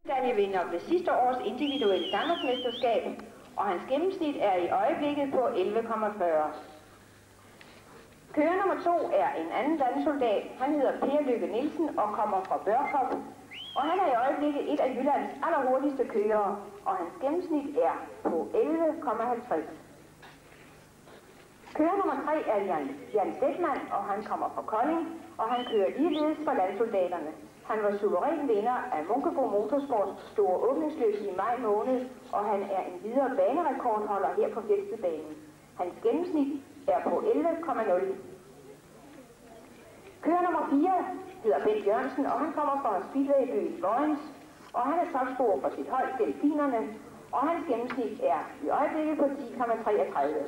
Medaljevinder ved sidste års individuelle danmarksmesterskab, og hans gennemsnit er i øjeblikket på 11,40. Kører nummer 2 er en anden landsoldat. Han hedder Per Lykke Nielsen og kommer fra Børkop, og han er i øjeblikket et af Jyllands allerhurtigste kørere, og hans gennemsnit er på 11,50. Kører nummer 3 er Jan Stegmann, og han kommer fra Kolding, og han kører ligeledes for landsoldaterne. Han var suveræn vinder af Munkebo Motorsports store åbningsløb i maj måned, og han er en videre banerekordholder her på Fjeldsted-banen. Hans gennemsnit er på 11,0. Kører nummer 4 hedder Bent Jørgensen, og han kommer fra Speedwaybyen Vojens, og han er topscorer for sit hold Delfinerne, og hans gennemsnit er i øjeblikket på 10,33.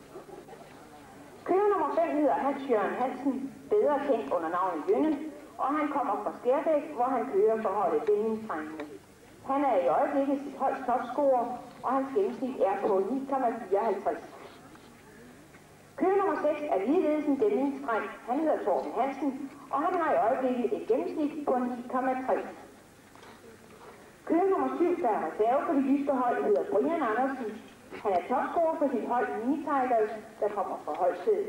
Kører nummer 5 hedder Hans Jørgen Hansen, bedre kendt under navnet Jønne, og han kommer fra Skærbæk, hvor han kører for holdet Bindingsdrengene. Han er i øjeblikket sit holds topscorer, og hans gennemsnit er på 9,54. Kører nummer 6 er ligeledes en dæmningsdreng. Han hedder Torben Hansen, og han har i øjeblikket et gennemsnit på 9,3. Kører nummer 7, der er reserve på det jyske hold, hedder Brian Andersen. Han er topscorer for sit hold Mini Tigers, der kommer fra Holsted.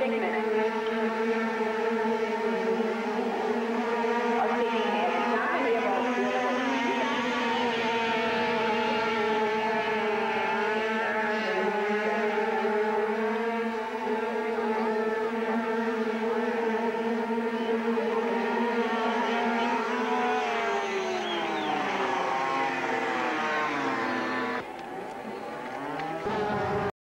Benjamin.